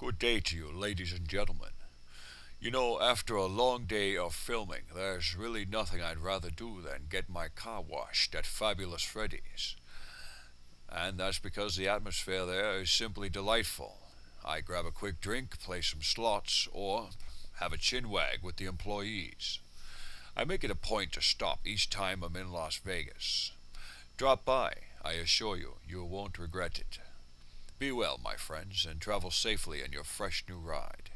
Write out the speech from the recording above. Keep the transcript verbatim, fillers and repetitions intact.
Good day to you, ladies and gentlemen. You know, after a long day of filming, there's really nothing I'd rather do than get my car washed at Fabulous Freddy's. And that's because the atmosphere there is simply delightful. I grab a quick drink, play some slots, or have a chinwag with the employees. I make it a point to stop each time I'm in Las Vegas. Drop by, I assure you, you won't regret it. Be well, my friends, and travel safely in your fresh new ride.